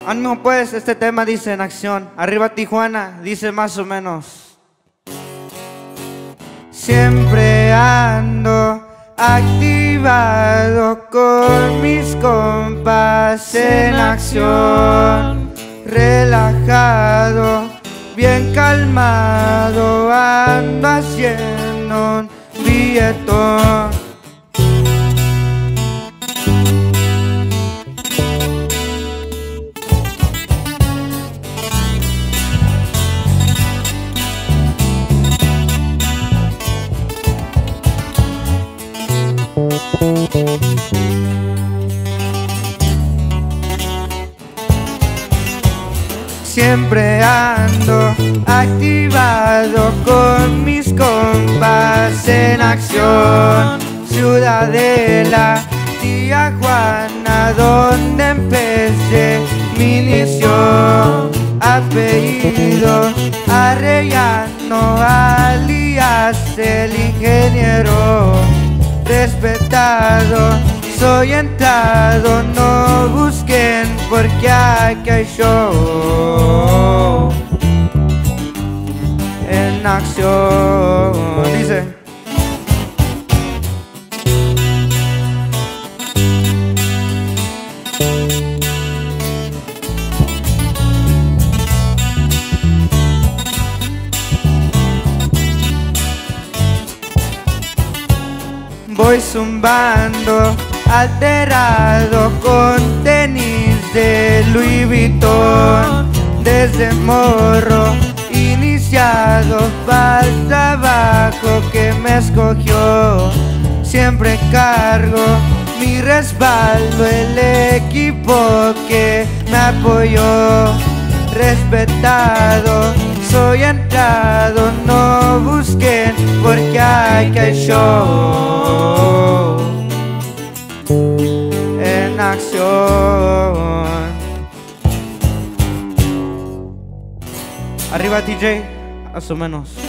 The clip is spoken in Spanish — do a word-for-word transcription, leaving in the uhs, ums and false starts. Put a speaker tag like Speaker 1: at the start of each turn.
Speaker 1: Ánimo pues, este tema dice en acción. Arriba Tijuana, dice más o menos. Siempre ando activado con mis compas en acción. Relajado, bien calmado, ando haciendo un billetón. Siempre ando activado con mis compas en acción. Ciudadela, Tijuana, donde empecé mi inicio. Apellido Arellano, alias el ingeniero. Respetado, soy entrado, no busquen porque aquí hay show en acción. Dice: voy zumbando, alterado con tenis de Louis Vuitton. Desde morro, iniciado para el trabajo que me escogió. Siempre cargo mi respaldo, el equipo que me apoyó. Respetado, soy entrado, no busquen porque hay que hay show en acción. Arriba T J, más o menos.